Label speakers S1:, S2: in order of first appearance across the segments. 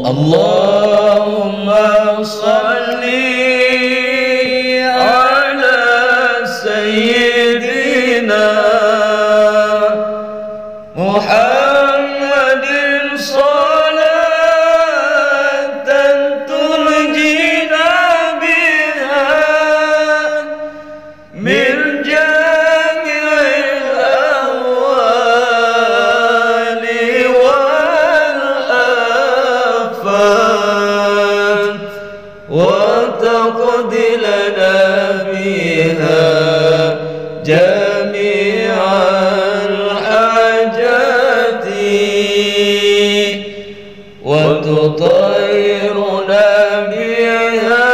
S1: اللهم صل على سيدنا محمد صلاة تنجينا بها من جميع الأهوال والآفات وتقضي لنا بها جميع الحاجات وتطهرنا بها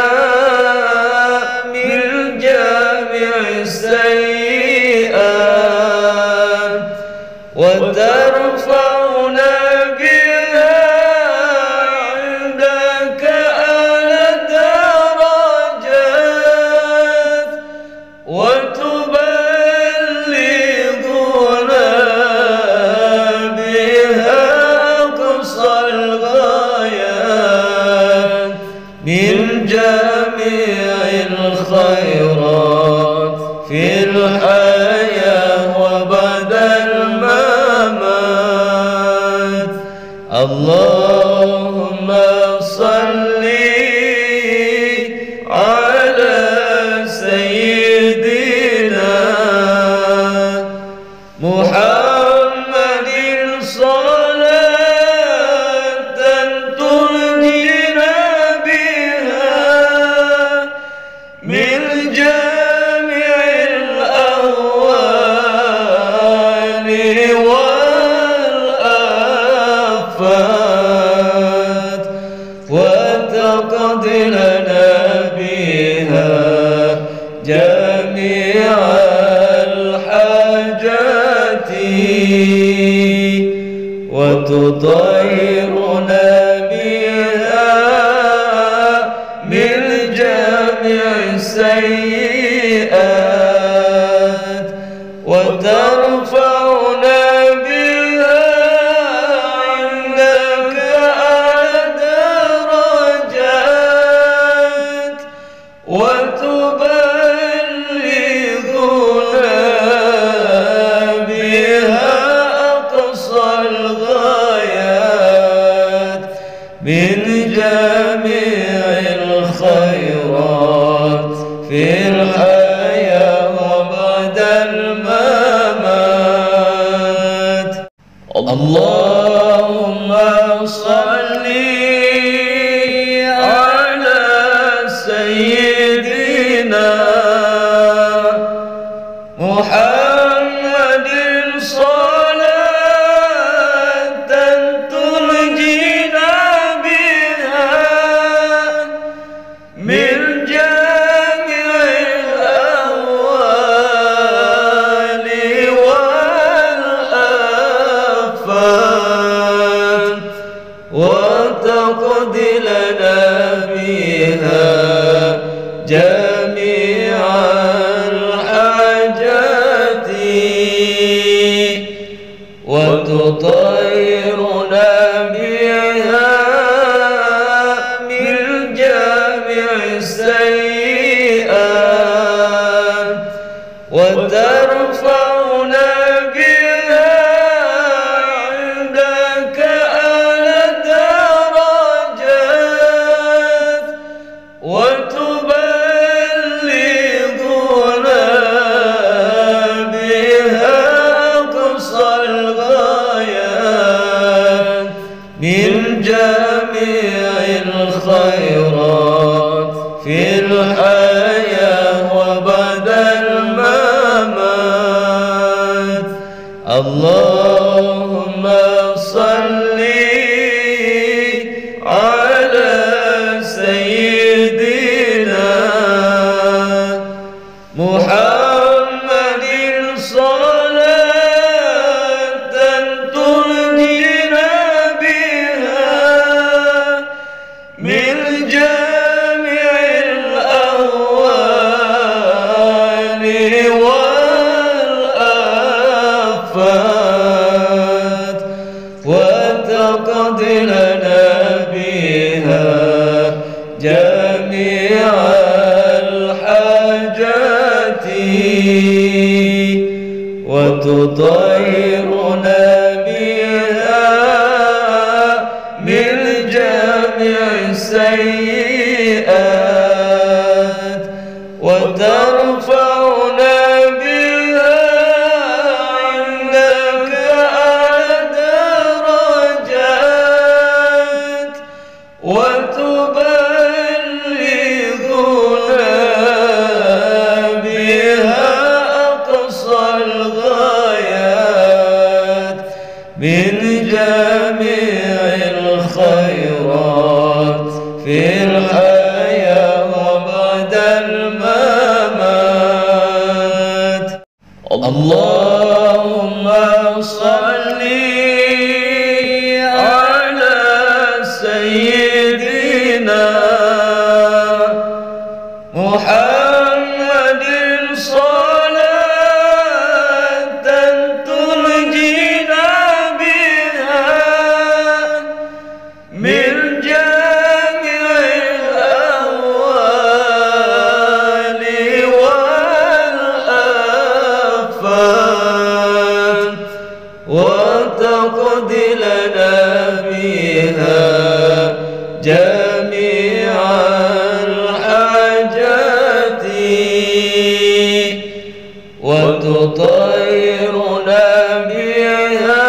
S1: من جميع السيئات وترفعنا بها عندك أعلى الدرجات وتبلغنا بها أقصى الغايات من جميع الخيرات في الحياة وبعد الممات. اللهم صل على سيدنا محمد صلاة تنجينا بها من جميع الأهوال والآفات وتقضي لنا بها جميع الحاجات وتطهرنا بها من جميع السيئات وترفعنا بها عندك أعلى الدرجات وتبلغنا بها أقصى الغايات من جميع الخيرات في الحياة وبعد الممات. اللهم صل على سيدنا محمد صلاة تنجينا بها من جميع الأهوال والآفات وتقضي لنا بها جميع الحاجات وتطهرنا بها من جميع السيئات وترفعنا بها عندك أعلى الدرجات وتبلغنا بها أقصى الغايات من جميع الخيرات في الحياة وبعد الممات. اللهم صل على سيدنا محمد صلاة تنجينا بها من جميع الأهوال والآفات وتطهرنا بها من جميع السيئات وترفعنا بها عندك أعلى درجات وتبلغنا بها أقصى الغايات من جميع الخيرات في الحياة وبعد الممات. اللهم صل على سيدنا محمد صلاة تنجينا بها من جميع الأهوال والآفات وتقضي لنا بها جميع الحاجات وتطهرنا بها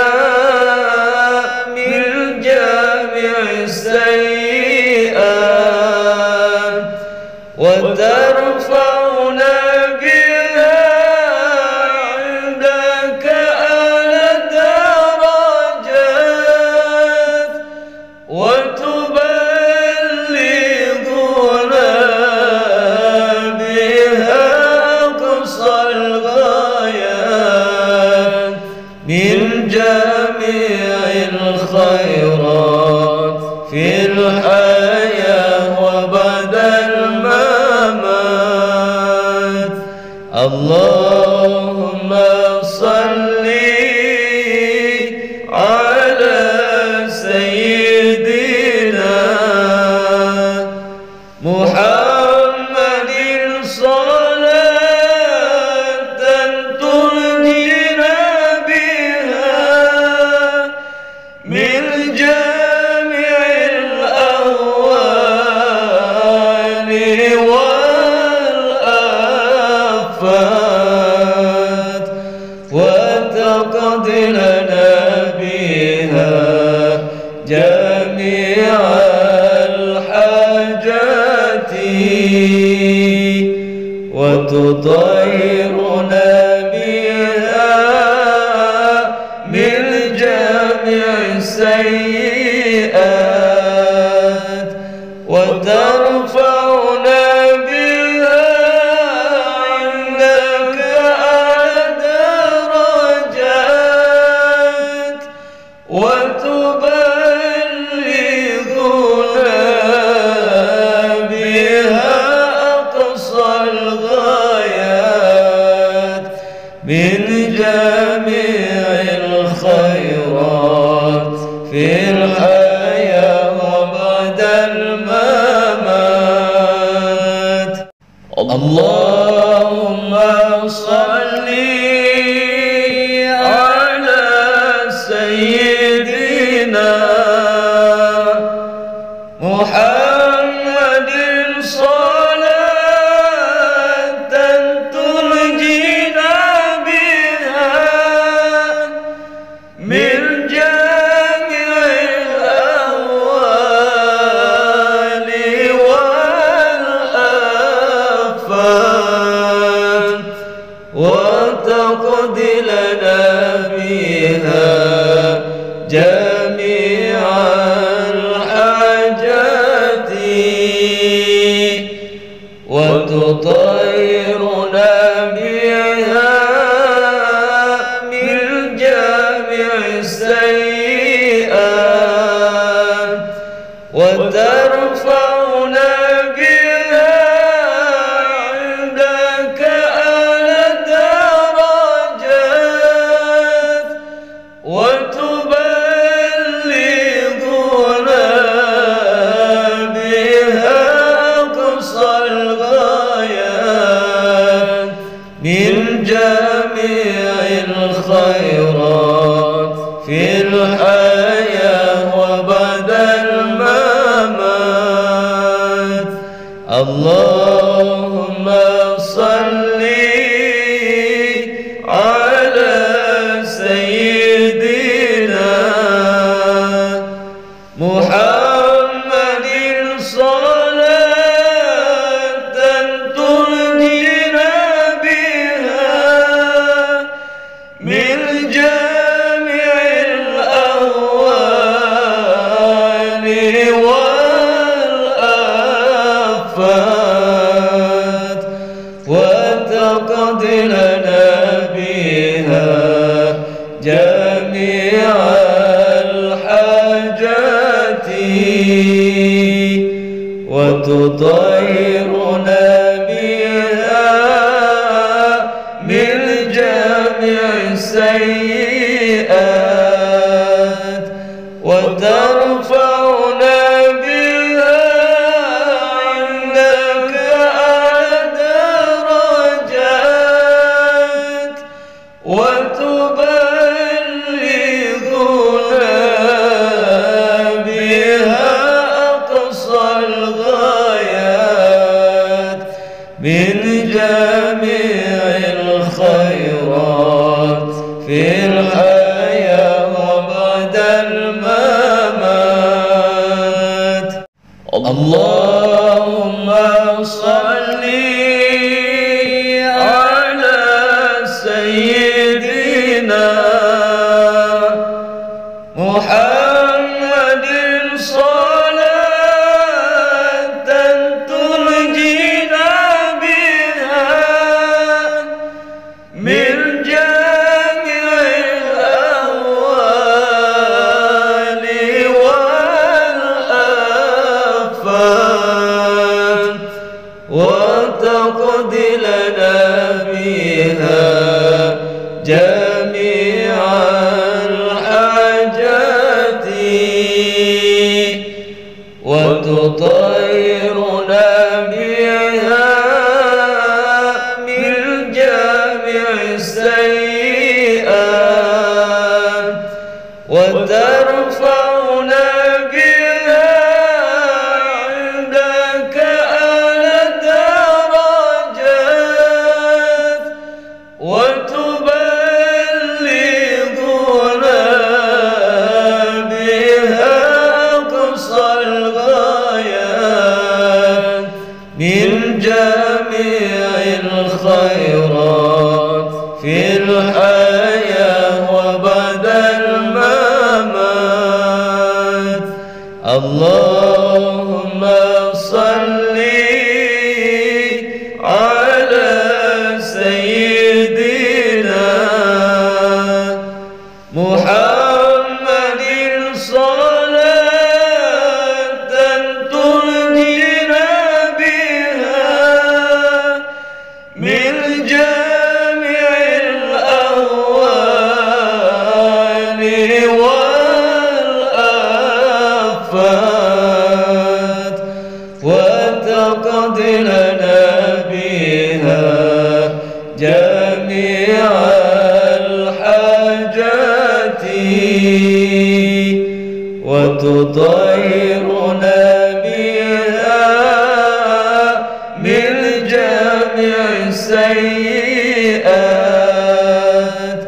S1: من جميع السيئات وترفعنا بها عندك أعلى درجات وتبلغنا بها أقصى الغايات من جميع الخيرات في الحياة وبعد الممات. اللهم صل على سيدنا محمد صلاة تنجينا بها من جميع الأهوال والآفات وتقضي لنا بها جميع الحاجات وتطهرنا بها من جميع السيئات وترفعنا بها عندك أعلى درجات وتبلغنا بها أقصى الغايات من جميع الخيرات في الحياة وبعد الممات. اللهم صل على سيدنا محمد صلاة تنجينا بها من جميع الأهوال والآفات وتقضي لنا بها جميع الحاجات وتطهرنا بها من جميع السيئات وترفعنا بها عندك أعلى درجات من جميع الخيرات في الحياة وبعد الممات. اللهم صل على سيدنا محمد صلاة تنجينا بها من جميع الأهوال والآفات، وتقضي لنا بها جميع الحاجات، وتطهرنا بها من جميع السيئات، وترفعنا بها عندك أعلى درجات، وتبلغنا بها أقصى الغايات من جميع الخيرات في الحياة وبعد الممات. اللهم صل على سيدنا محمد صلاة تنجينا بها من جميع الأهوال والآفات، وتقضي لنا بها جميع الحاجات، وتطهرنا بها من جميع السيئات، وترفعنا بها عندك أعلى درجات، وتبلغنا بها أقصى الغايات من جميع الخيرات في الحياة وبعد الممات. اللهم صل على سيدنا محمد صلاة تنجينا بها من جميع الأهوال والآفات، وتقضي لنا بها جميع الحاجات، وتطهرنا بها من جميع السيئات،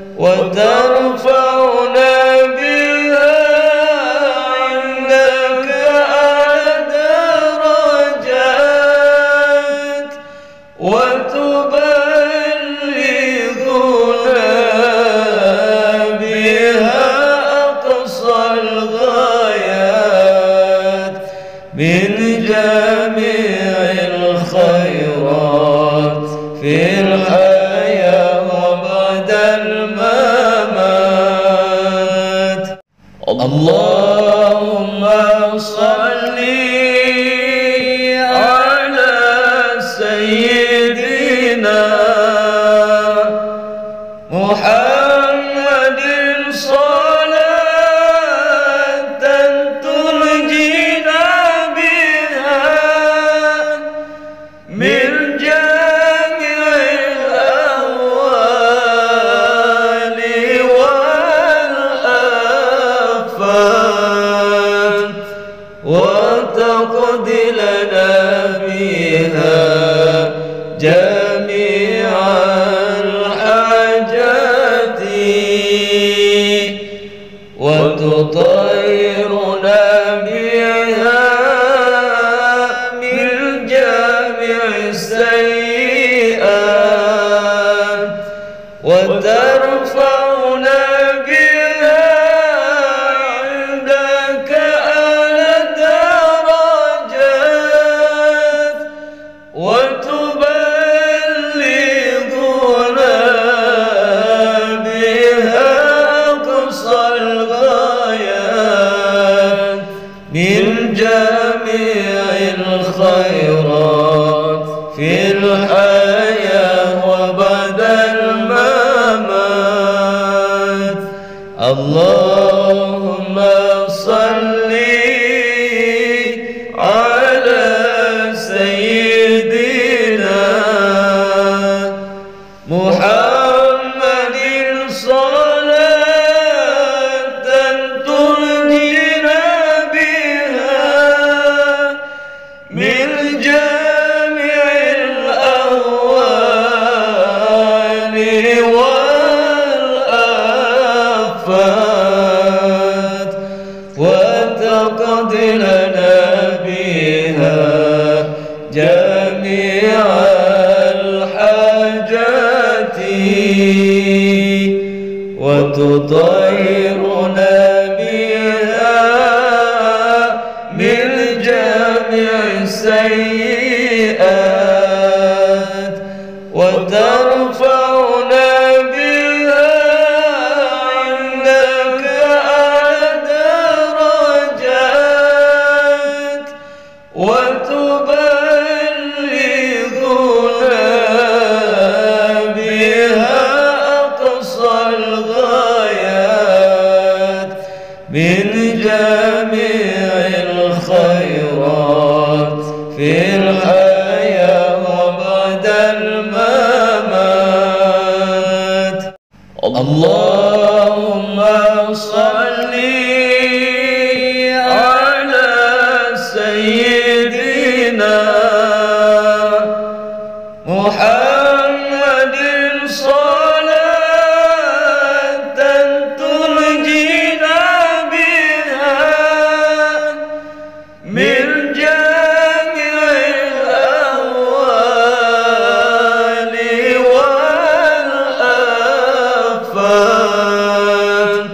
S1: وترفعنا بها عندك أعلى درجات، وتبلغنا بها أقصى الغايات من جميع الخيرات في الحياة وبعد الممات. اللهم صل على سيدنا محمد صلاة تنجينا بها من جميع الأهوال وترفعنا بها عندك أعلى الدرجات وتبلغنا بها أقصى الغايات من جميع الخيرات في الحياة وبعد الممات. اللهم صل على سيدنا محمد صلاة تنجينا بها من جميع الأهوال والآفات وتقضي لنا بها جميع الحاجات وتطهرنا بها من جميع السيئات وترفعنا بها عندك أعلى الدرجات وتبلغنا بها أقصى الغايات من جميع الخيرات في الحياة وبعد الممات. اللهم صل على سيدنا محمد صلاة تنجينا بها من جميع الأهوال والآفات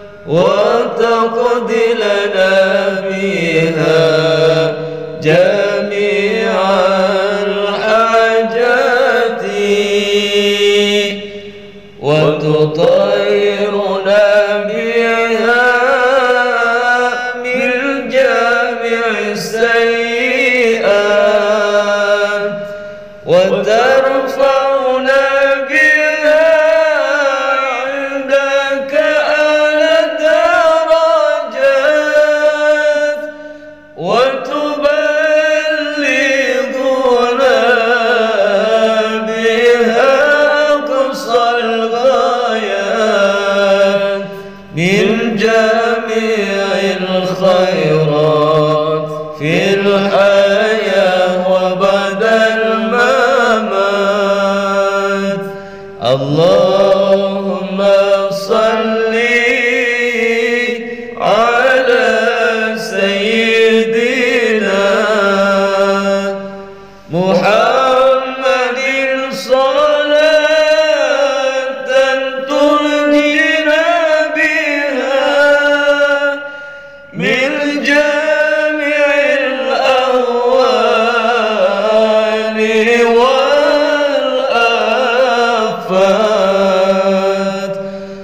S1: وتقضي لنا بها جميع الحاجات وتطهرنا بها من جميع السيئات وترفعنا بها عندك أعلى الدرجات وتبلغنا بها أقصى الغايات من جميع الخيرات في الحياة وبعد الممات. اللهم صل على سيدنا محمد صلاة تنجينا بها من جميع الأهوال والآفات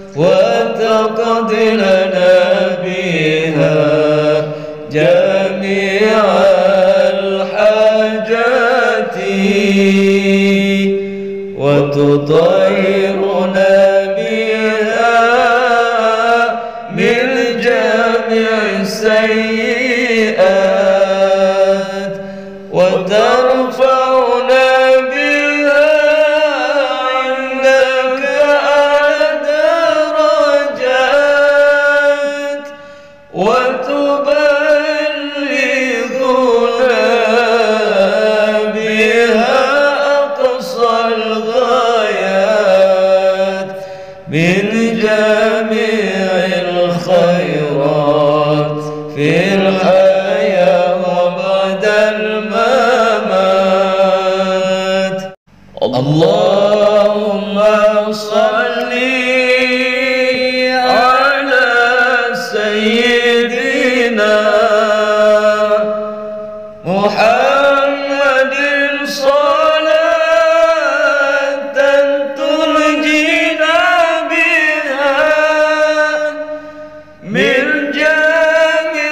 S1: وتقضي لنا بها جميع الحاجات وتطهرنا بها من جميع السيئات وترفعنا بها عندك أعلى الدرجات وتبلغنا بها أقصى الغايات من جميع الخيرات في الحياة وبعد الممات. اللهم صل على سيدنا محمد صلاة تنجينا بها من جميع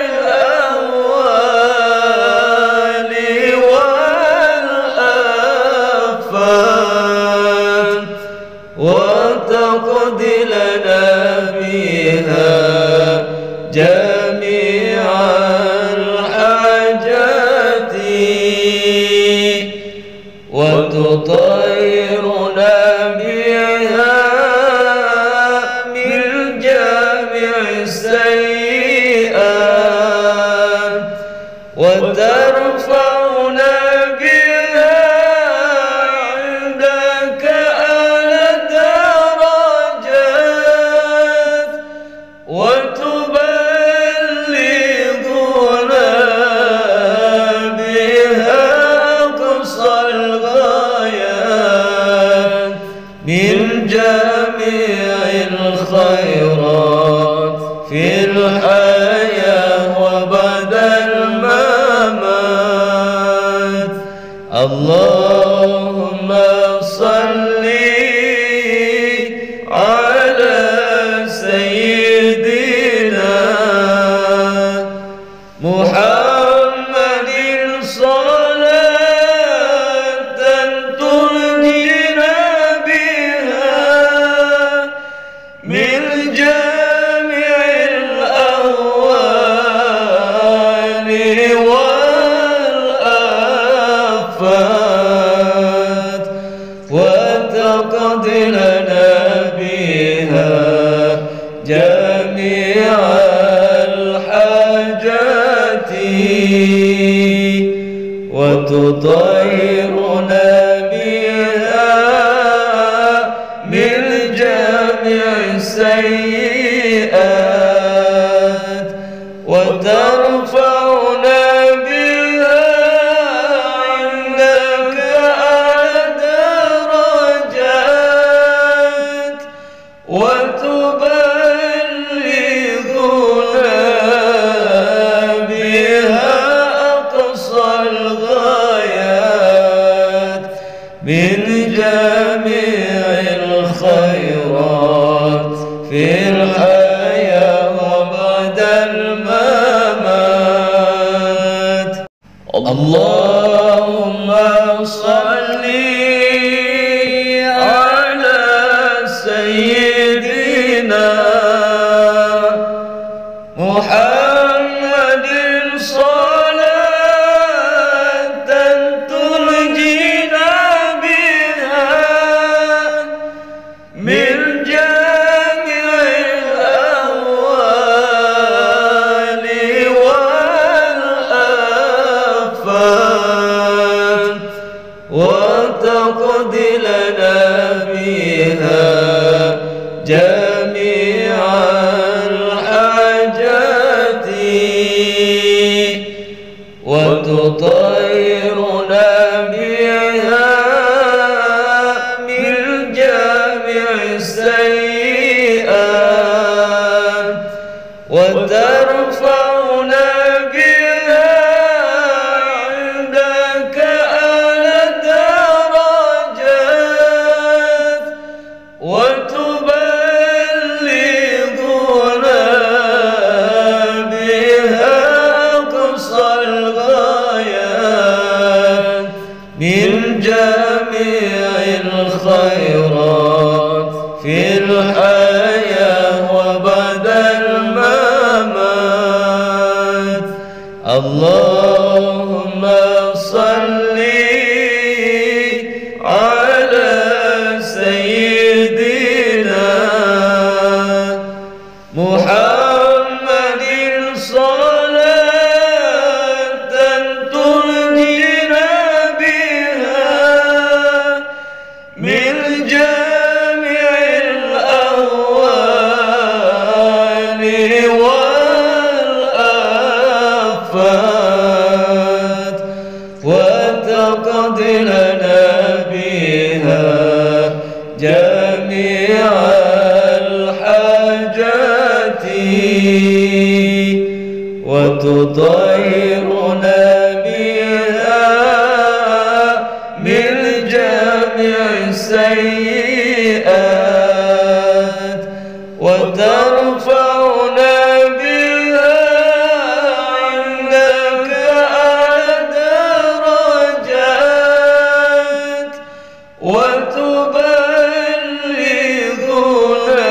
S1: الأهوال والآفات وتقضي لنا بها جميع الحاجات وتطهرنا بها من جميع السيئات وترفعنا بها عندك أعلى الدرجات وتبلغنا بها أقصى الغايات من جميع الخيرات في الحياة وبعد الممات. اللهم صل على سيدنا محمد صلاة تنجينا بها من جميع الأهوال والآفات وتقضي لنا بها جميع الحاجات وتطهرنا بها من جميع السيئات وترفعنا بها عندك أعلى الدرجات وتبلغنا بها أقصى الغايات من جميع الخيرات في الحياة وبعد الممات. اللهم صل على سيدنا محمد صلاة تنجينا بها من جميع الأهوال والآفات وتقضي لنا بها جميع الحاجات وتطهرنا بها من جميع السيئات وترفعنا بها عندك أعلى الدرجات وتبلغنا بها أقصى الغايات من جميع الخيرات في الحياة وبعد الممات. اللهم صل على سيدنا محمد صلاة تنجينا بها من جميع الأهوال والآفات جميع الحاجات وتطهرنا بها من جميع السيئات وترفعنا بها عندك أعلى درجات وتبلغنا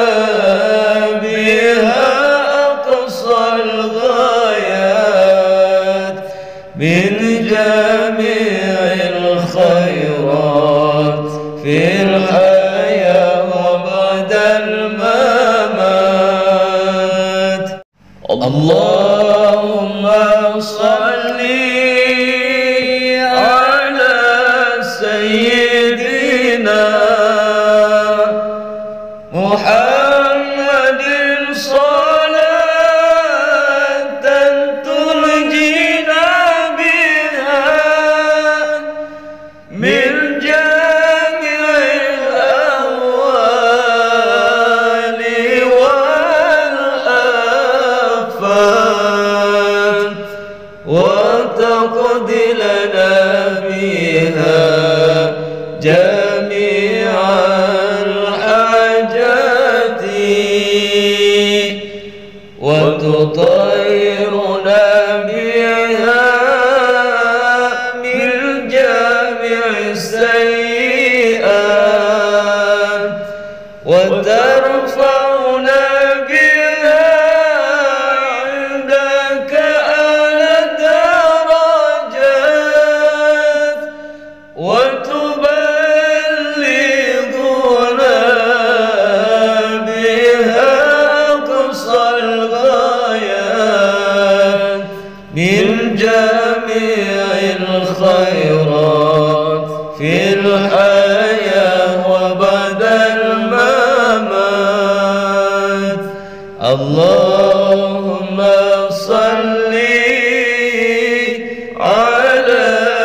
S1: بها أقصى الغايات من جميع الخيرات في الحياة وبعد الممات. اللهم صل على سيدنا محمد صلاة تنجينا بها من جميع الأهوال والآفات وتقضي لنا بها جميع الحاجات وتطهرنا بها من جميع السيئات وترفعنا بها عندك أعلى الدرجات وتبلغنا بها أقصى الغايات من جميع الخيرات في الحياة وبعد الممات. اللهم صل على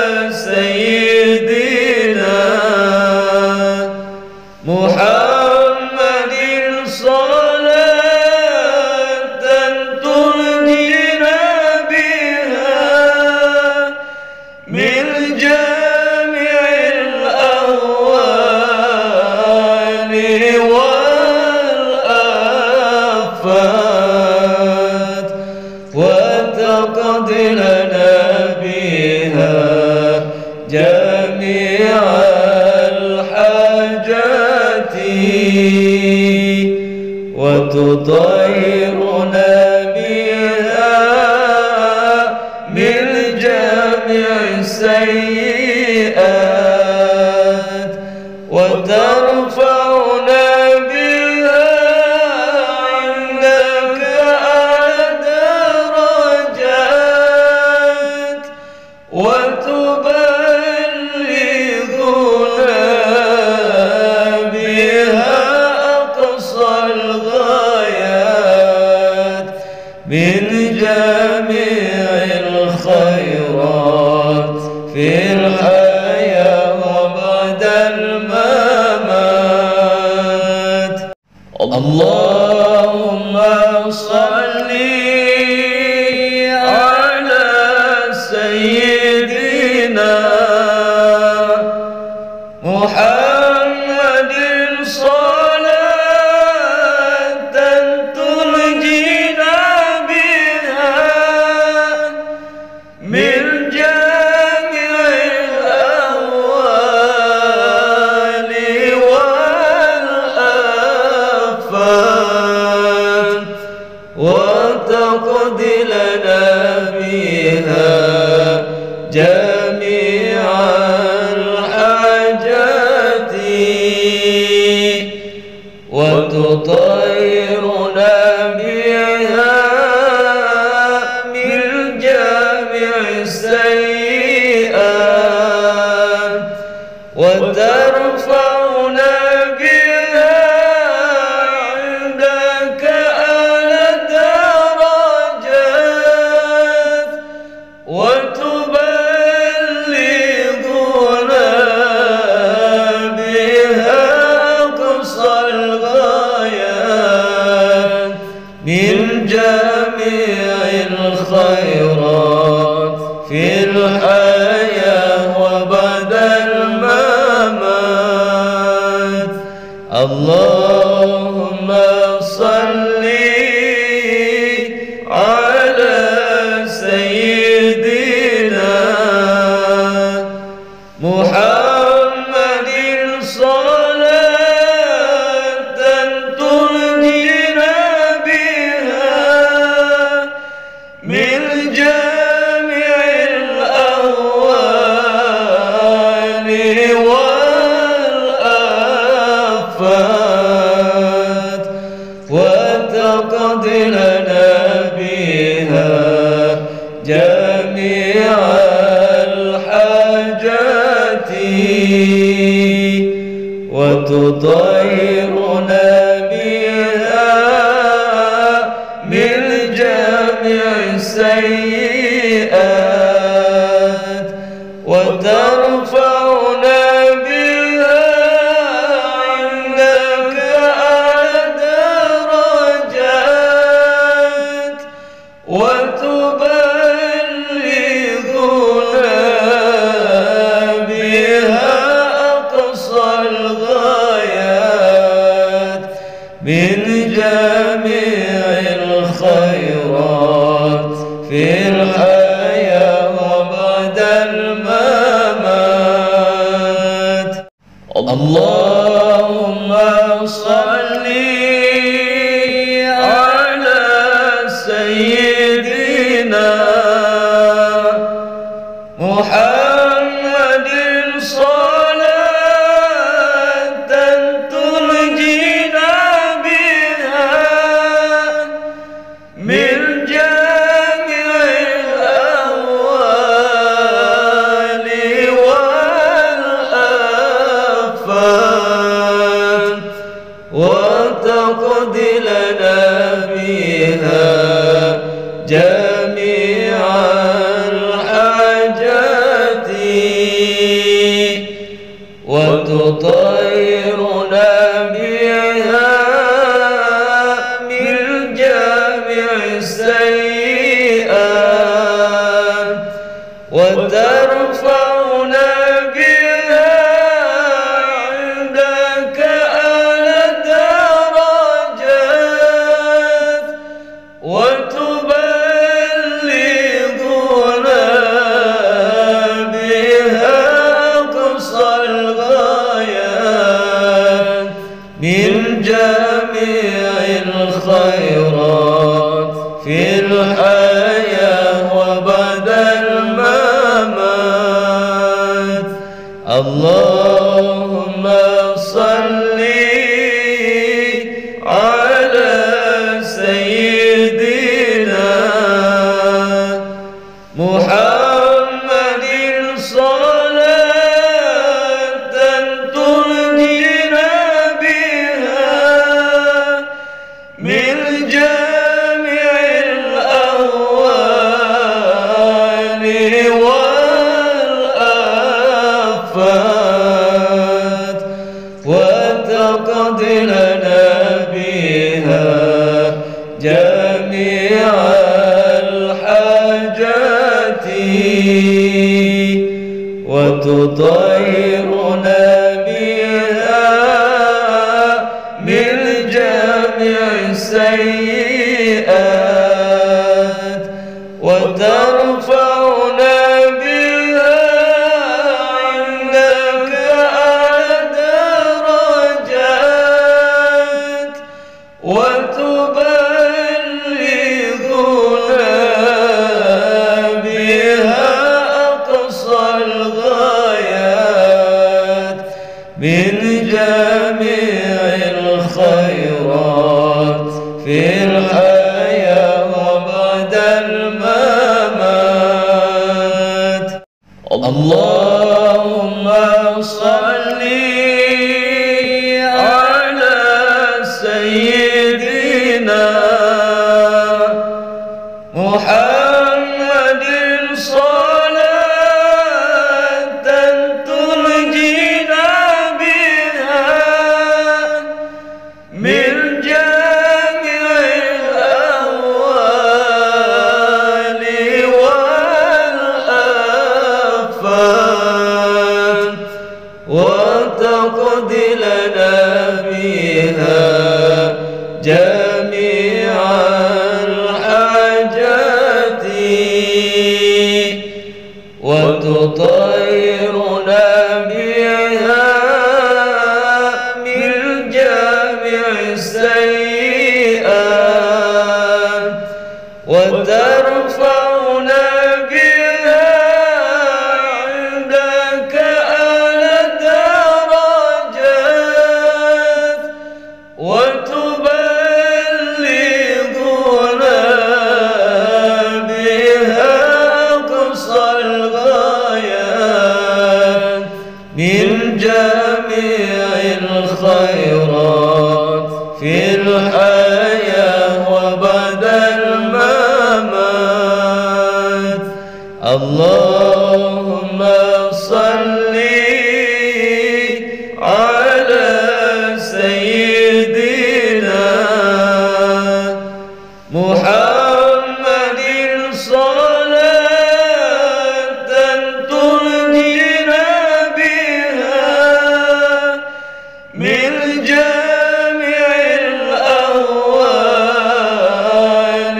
S1: سيدنا محمد صلاة تنجينا بها من جميع الأهوال والآفات وتقضي لنا بها جميع الحاجات وتطهرنا بها من جميع السيئات وترفعنا بها عندك أعلى درجات وتبلغنا بها أقصى الغايات من جميع الخيرات في الحياة وبعد الممات. اللهم صل على سيدنا محمد صلاة تنجينا بها من جميع الأهوال والآفات اللهم صل على سيدنا محمد صلاة تنجينا بها من جميع الأهوال والآفات، وتقضي لنا بها جميع الحاجات، وتطهرنا بها من جميع السيئات، وترفعنا بها عندك أعلى درجات، وتبلغنا بها أقصى الغايات من جميع الخيرات في الحياة وبعد الممات. اللهم صل على سيدنا محمد صلاة تنجينا بها من جميع الأهوال والآفات، وتقضي لنا بها جميع الحاجات، وتطهرنا بها من جميع السيئات، وترفعنا بها عندك أعلى الدرجات، وتبلغنا بها أقصى الغايات من جميع الخيرات في الحياة وبعد الممات. اللهم صل على سيدنا محمد صلاة تنجينا بها من جميع الأهوال والآفات، وتقضي لنا بها جميع الحاجات، وتطهرنا بها من جميع السيئات، وترفعنا بها عندك أعلى درجات، وتبلغنا بها أقصى الغايات من جميع الخيرات في الحياة وبعد الممات. اللهم صل على سيدنا محمد صلاة تنجينا بها من جميع الأهوال والآفات، جميع الحاجات وتطهرنا بها من جميع السيئات وترفعنا بها عندك أعلى الدرجات وتبلغنا بها أقصى الغايات من جميع الخيرات في الحياة وبعد الممات. اللهم صل على سيدنا محمد صلاة تنجينا بها من جميع الأهوال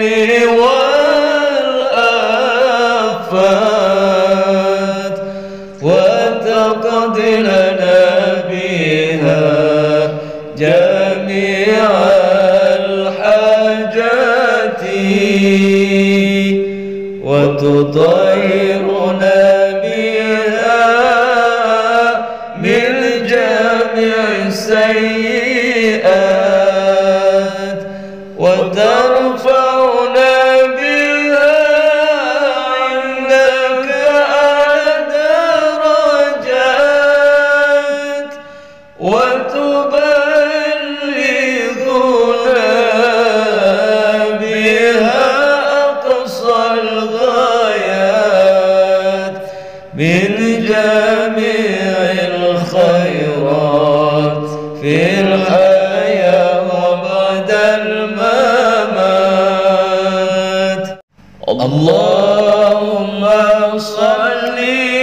S1: والآفات وتقضي لنا بها جميع الحاجات وتطهرنا بها من جميع السيئات وترفعنا بها عندك أعلى الدرجات وتبلغنا بها أقصى الغايات من جميع الخيرات في الحياة وبعد الممات. اللهم صل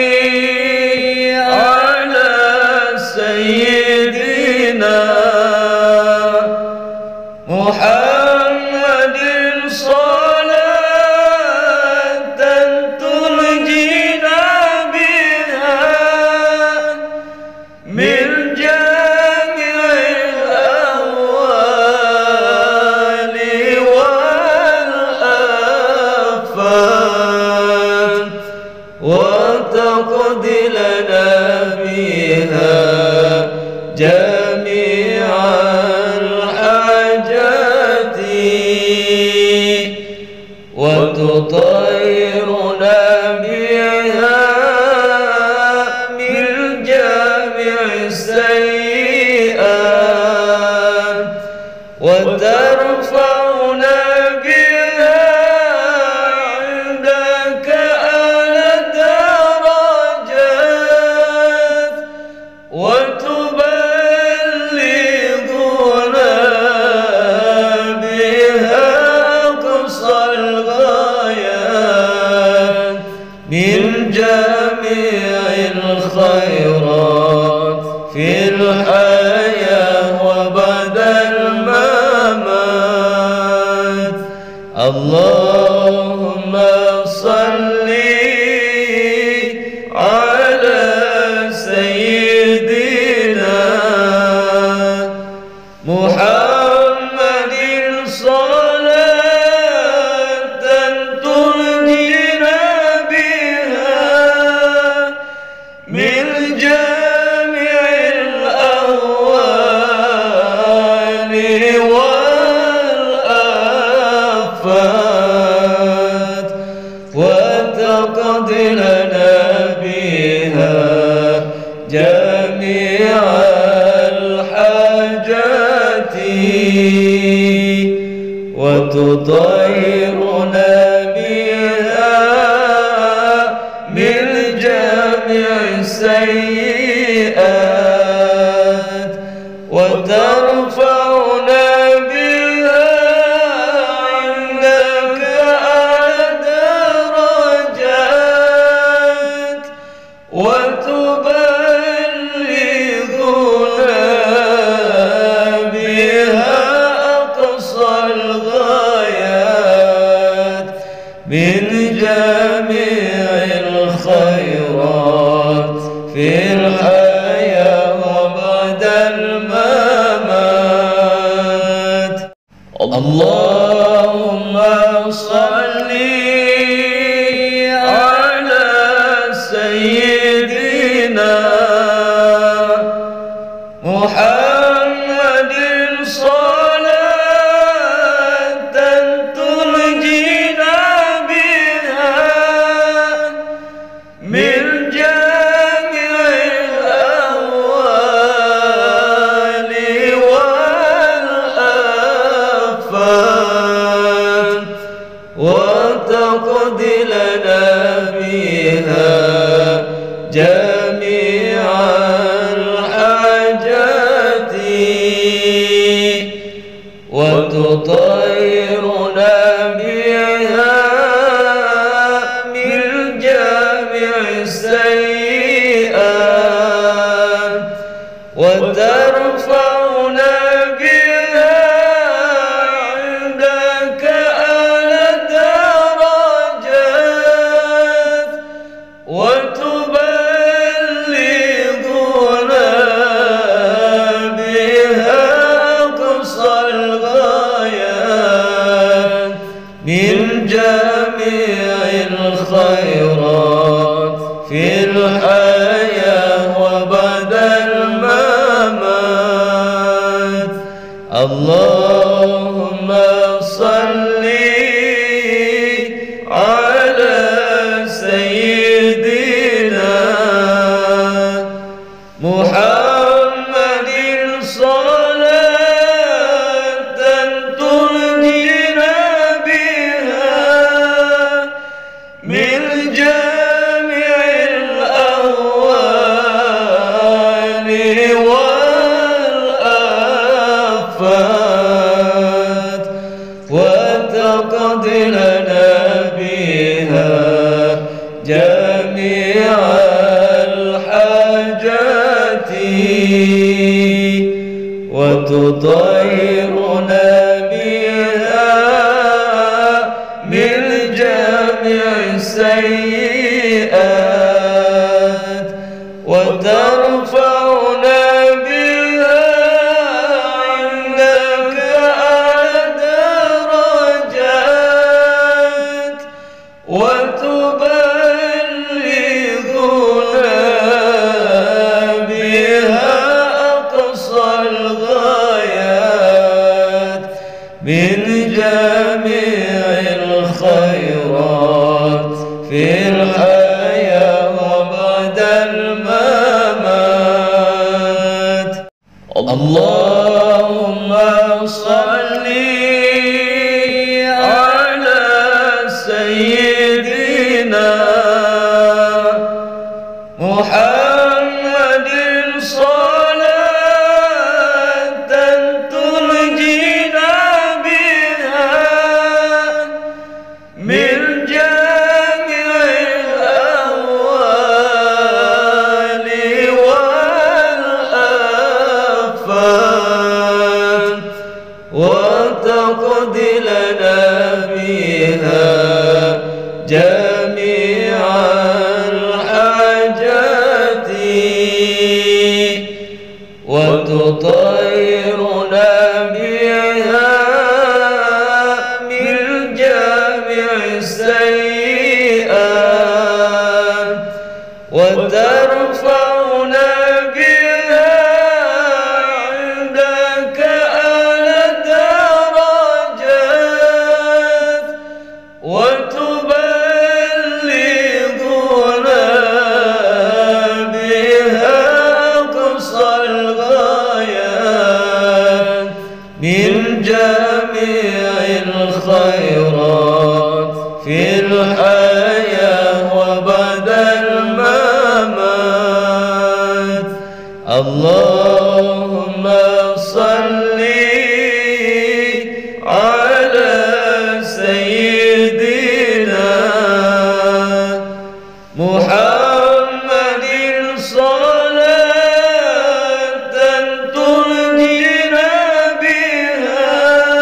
S1: على سيدنا محمد صلاة تنجينا بها من جميع الأهوال والآفات وتقضي لنا بها جميع الحاجات وتطهرنا بها من جميع السيئات وترفعنا بها عندك أعلى الدرجات وتبلغنا بها أقصى الغايات من جميع الخيرات في الحياة وبعد الممات. اللهم صل على سيدنا محمد صلاة تنجينا بها من جميع الأهوال والآفات وتقضي لنا بها جميع الحاجات وتطهرنا بها من جميع السيئات وترفعنا بها عندك أعلى الدرجات وتبلغنا بها أقصى اللهم صل على سيدنا محمد صلاة تنجينا بها من جميع الأهوال والآفات، وتقضي لنا بها جميع الحاجات، وتطهرنا بها من جميع السيئات، وترفعنا بها عندك أعلى الدرجات، وتبلغنا بها أقصى الغايات من جميع الخيرات في الحياة وبعد الممات. اللهم صل على سيدنا محمد صلاة تنجينا بها من جميع الأهوال والآفات، وتقضي لنا بها جميع الحاجات، وتطهرنا بها من جميع السيئات، وترفعنا بها عندك أعلى الدرجات، وتبلغنا بها أقصى الغايات من جميع الخيرات في الحياة وبعد الممات. اللهم صل على سيدنا محمد صلاة تنجينا بها من جميع الأهوال والآفات، وتقضي لنا بها جميع الحاجات من جميع السيئات، وترفعنا بها عندك أعلى الدرجات، وتبلغنا بها أقصى الغايات من جميع الخيرات في الحياة وبعد الممات. اللهم صل على سيدنا محمد صلاة تنجينا بها من جميع الأهوال والآفات، وتقضي لنا بها جميع الحاجات، وتطهرنا بها من جميع السيئات، وترفعنا بها عندك أعلى الدرجات، وتبلغنا بها أقصى الغايات من جميع الخيرات في الحياة وبعد الممات. اللهم صل على سيدنا محمد صلاة تنجينا بها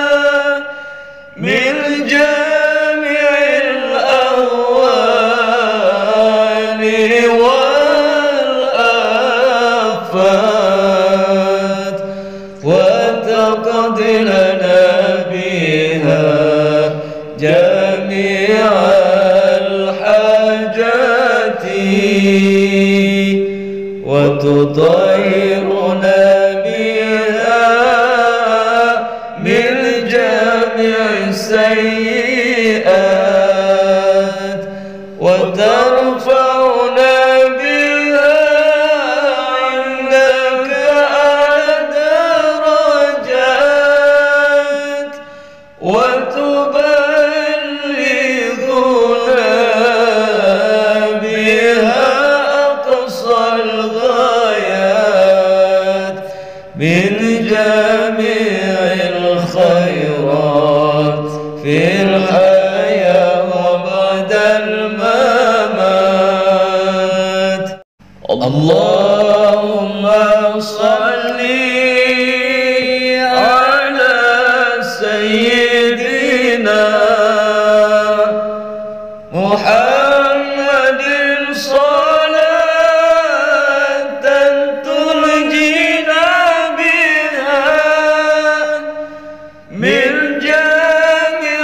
S1: من جميع الأهوال والآفات، وتقضي لنا بها وتطهرنا بها من جميع السيئات وترفعنا بها عندك أعلى درجات وتبلغنا بها أقصى الغايات من جميع الخيرات في الحياة وبعد الممات. اللهم صل على سيدنا محمد صلاة تنجينا بها من جميع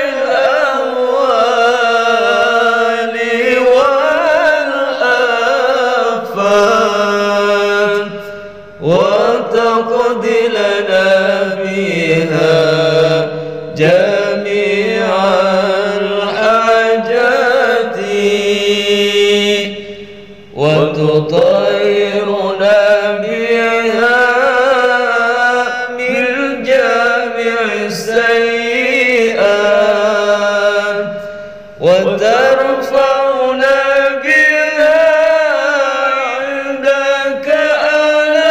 S1: الأهوال والآفات وتقضي لنا بها جميع الحاجات وتطهرنا بها من جميع السيئات وترفعنا بها عندك أعلى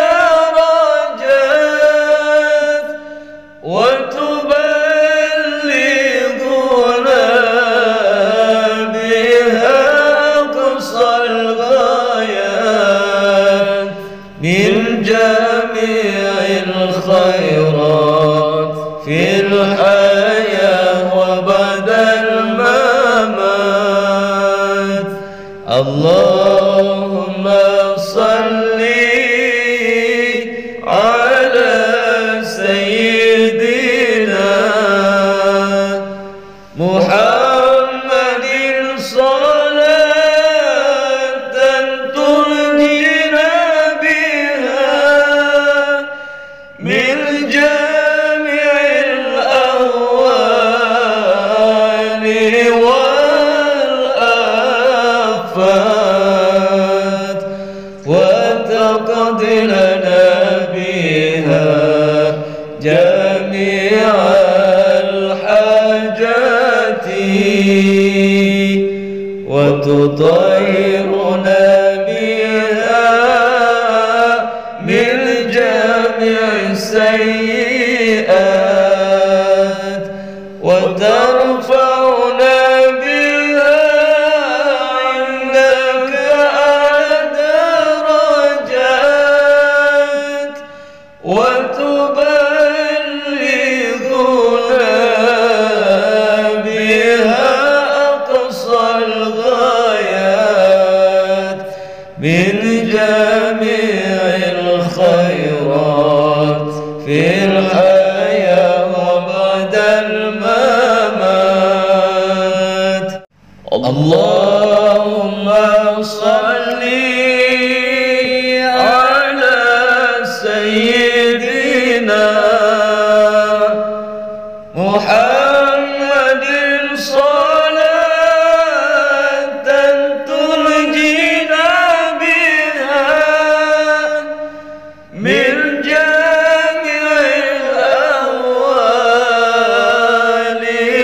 S1: درجات وتبلغنا بها أقصى الغايات من جميع الخيرات في الحياة وبعد الممات. اللهم صل على سيدنا محمد صلاة تنجينا بها من جميع الأهوال والآفات وتقضي لنا بها جميع الحاجات وتطهرنا بها من جميع السيئات وترفعنا بها عندك أعلى درجات وتبلغنا بها أقصى الغايات من جميع الخيرات في الحياة وبعد الممات. اللهم صل على سيدنا محمد صلاة تنجينا بها من جميع الأهوال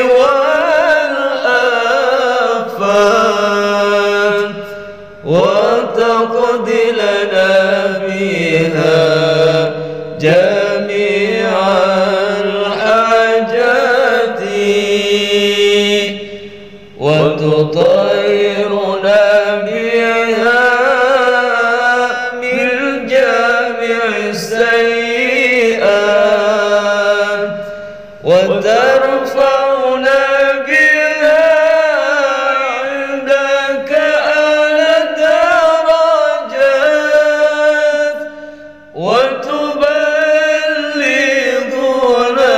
S1: والآفات وتقضي لنا بها جميع الحاجات وتطهرنا بها من جميع السيئات وترفعنا بها عندك أعلى درجات وتبلغنا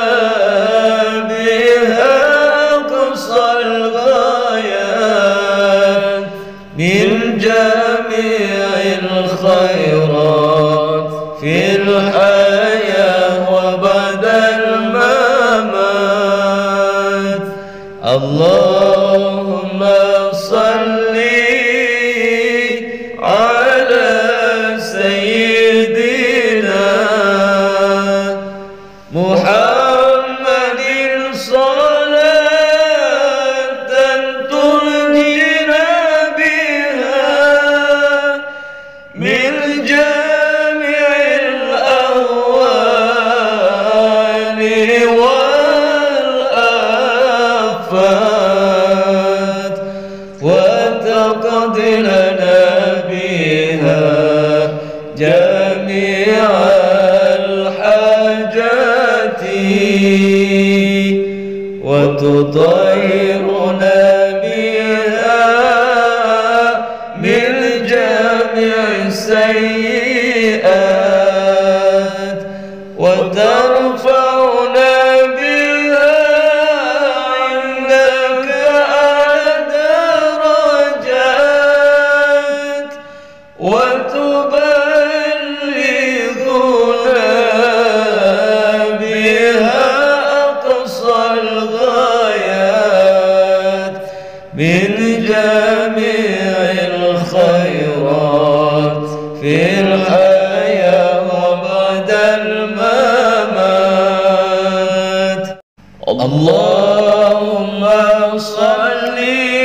S1: بها أقصى الغايات من جميع الخيرات اللهم صل على سيدنا محمد صلاة تنجينا بها من جميع الأهوال والآفات، وتقضي لنا بها جميع الحاجات، وتطهرنا بها من جميع السيئات، وترفعنا بها عندك أعلى درجات، وتبلغنا بها أقصى الغايات من جميع الخيرات في الحياة وبعد الممات. اللهم صل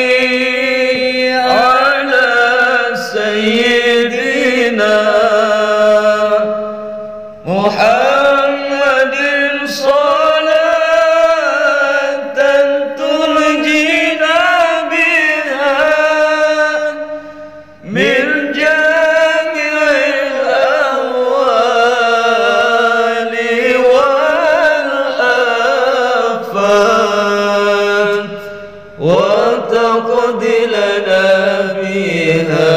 S1: على سيدنا محمد صلاة تنجينا بها من جميع الأهوال والآفات، وتقضي لنا بها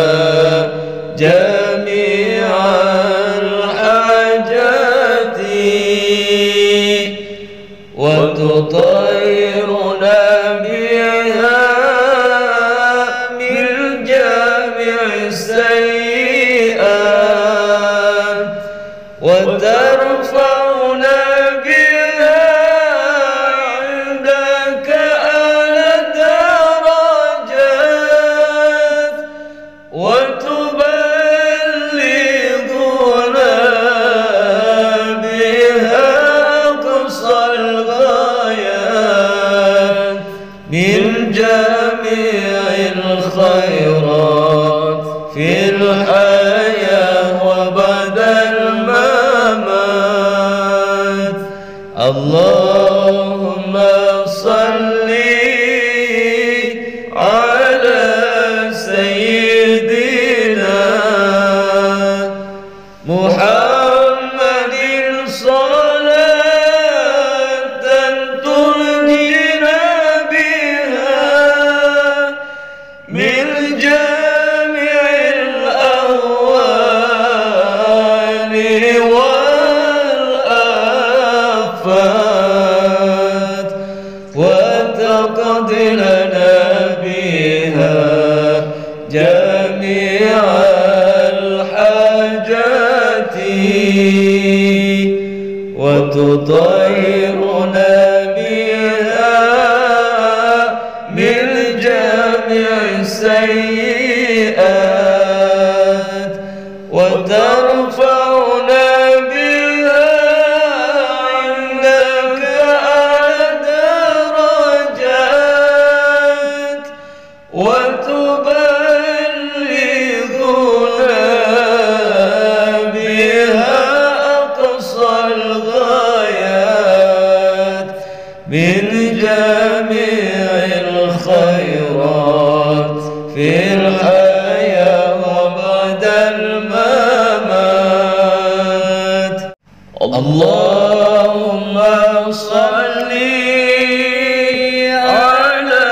S1: جميع الحاجات، وتطهرنا بها من جميع السيئات، وترفعنا بها عندك أعلى درجات، وتبلغنا بها أقصى الغايات من جميع الخيرات في الحياة وبعد الممات. اللهم صل على سيدنا محمد صلاة تنجينا بها من جميع الأهوال والآفات، وتقضي لنا بها جميع الحاجات، وتطهرنا بها من جميع السيئات، وترفعنا بها عندك أعلى درجات، وتبلغنا بها أقصى الغايات من جميع الخيرات في الحياة وبعد الممات. اللهم صل على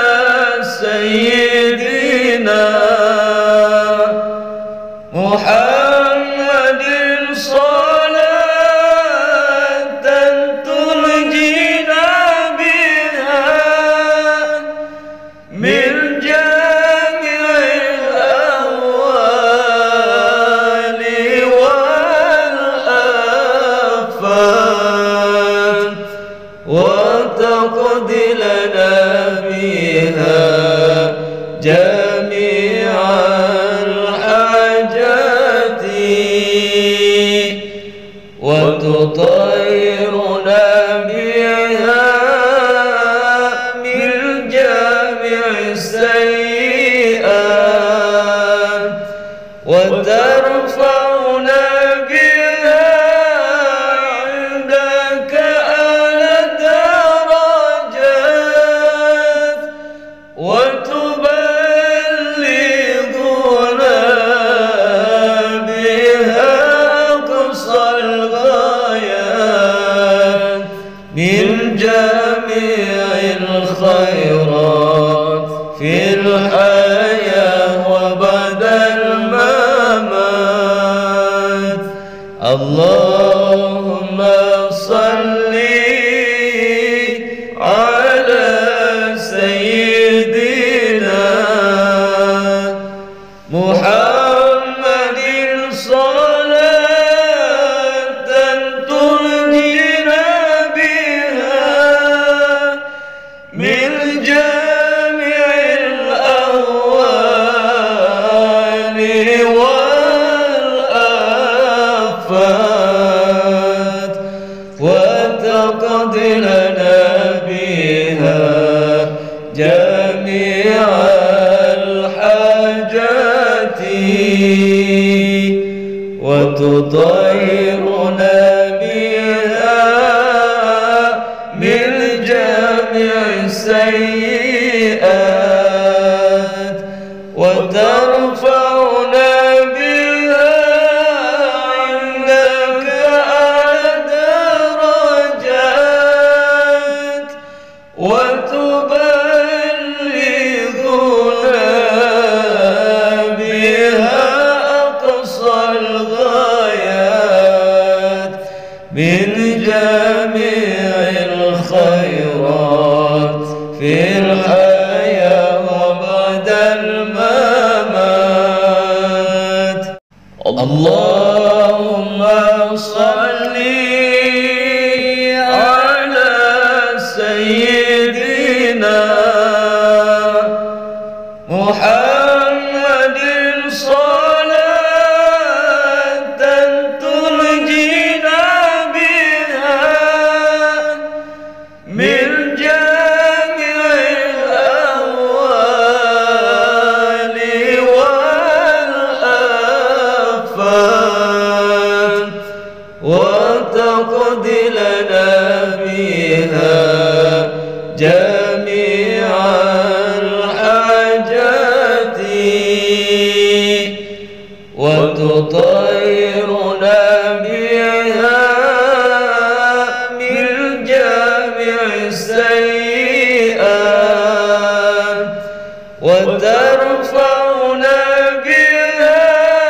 S1: سيدنا محمد صلاة تنجينا بها من جميع الأهوال والآفات، وتقضي لنا بها وتطهرنا بها من جميع السيئات وترفعنا بها عندك أعلى الدرجات وتبلغنا بها أقصى الغايات من جميع الخيرات في الحياة وبعد الممات. اللهم صل على سيدنا محمد صلاة تنجينا بها من جميع الأهوال والآفات وتقضي لنا بها جميع الحاجات وتطهرنا بها من جميع السيئات وترفعنا بها عندك أعلى الدرجات وتبلغنا بها أقصى الغايات من جميع الخيرات في الحياة وبعد الممات. اللهم صل على سيدنا محمد صلاة تنجينا بها من جميع الأهوال والآفات وتقضي لنا بها جميع الحاجات وتطهرنا بها من جميع السيئات وترفعنا بها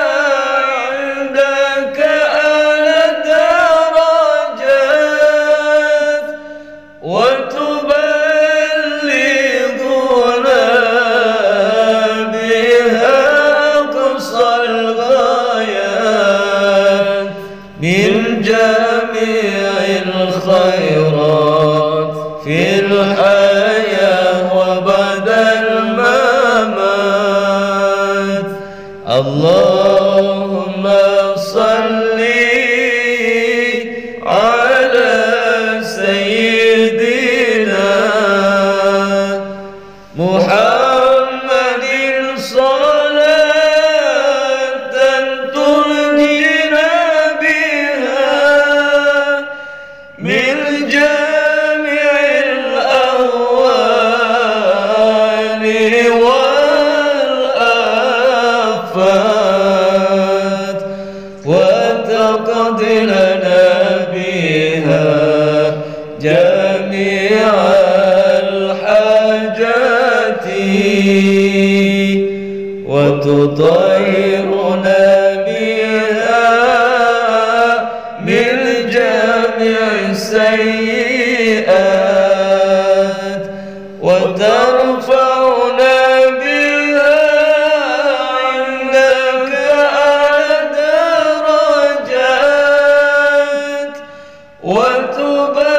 S1: عندك أعلى الدرجات وتبلغنا بها أقصى الغايات من جميع الخيرات في الحياة وبعد الممات. اللهم صل على سيدنا محمد صلاة تنجينا بها من جميع الأهوال والآفات وتقضي لنا بها جميع الحاجات وتطهرنا بها من جميع السيئات وترفعنا بها عندك أعلى الدرجات وتبلغنا